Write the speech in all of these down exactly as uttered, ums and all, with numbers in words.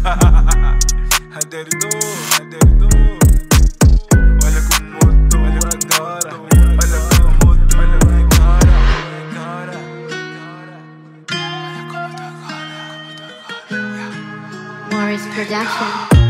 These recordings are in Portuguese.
Aderido, aderido. Olha como eu tô agora. Olha como eu tô agora. Olha como eu tô agora. Morris Production.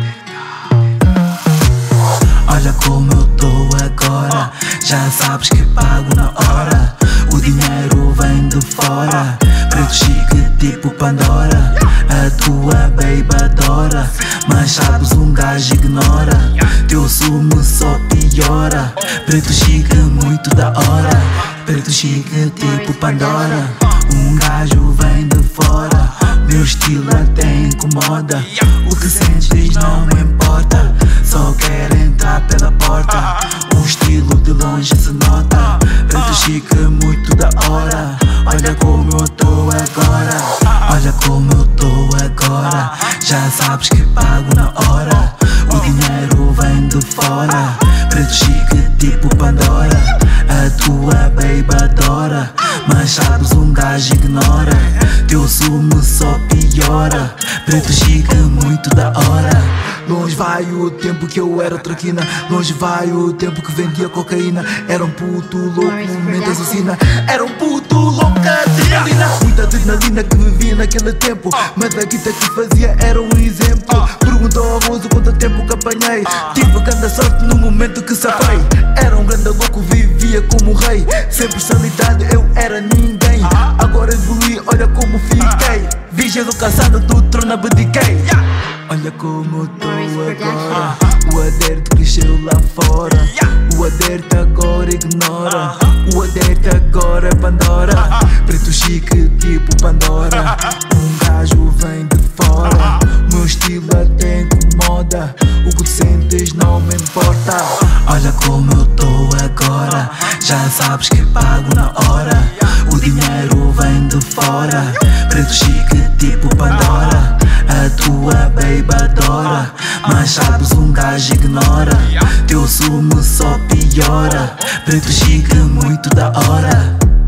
Olha como eu tô agora, já sabes que pago na hora. O dinheiro vem de fora, preto chique tipo Pandora. A tua baby adora, mas sabes um gajo ignora. Teu sumo só piora, preto chique muito da hora. Preto chique tipo Pandora, um gajo vem de fora. Meu estilo até incomoda, o que sentes não me importa. Só quero entrar pela porta, o estilo de longe se nota. Preto chique muito da hora, olha como eu tô agora. Olha como eu tô agora, já sabes que pago na hora. O dinheiro vem de fora, preto chique tipo Pandora. A tua baby adora, mas sabes um gajo ignora. Teu sumo só piora, preto chique muito da hora. Longe vai o tempo que eu era traquina, longe vai o tempo que vendia cocaína. Era um puto louco, mente assassina. Era um puto louco, adrenalina. Muita adrenalina que vivia naquele tempo, mas a guita que fazia era um exemplo. Perguntou ao moço quanto tempo que apanhei, tive grande sorte no momento que safei. Era um grande louco, vivia como rei, sem personalidade eu era ninguém. Agora evolui, olha como fiquei, virgem do caçado do trono abdiquei. Olha como eu tô agora, o adérito cresceu lá fora. O adérito agora ignora, o adérito agora é Pandora. Preto chique tipo Pandora, um gajo vem de fora. Meu estilo até incomoda, o que tu sentes não me importa. Olha como eu tô agora, já sabes que pago na hora. O dinheiro vem de fora, preto chique tipo Pandora. A tua baby adora, mas sabes um gajo ignora. Teu sumo só piora, preto chique muito da hora.